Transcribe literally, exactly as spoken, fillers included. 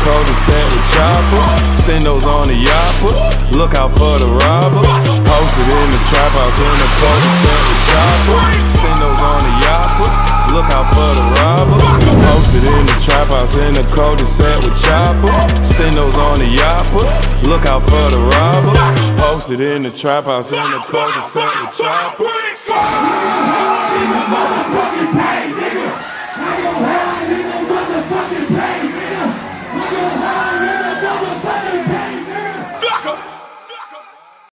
cul-de-sac with choppers. Stendos on the yoppers. Look out for the robbers. Posted in the trap house in the cul-de-sac with choppers. Stendos on the yoppers. Look out for the robbers. Posted in the trap house in the cul-de-sac with choppers. Stendos on the yoppers. Look out for the robbers. Posted in the trap house in the cul-de-sac with choppers.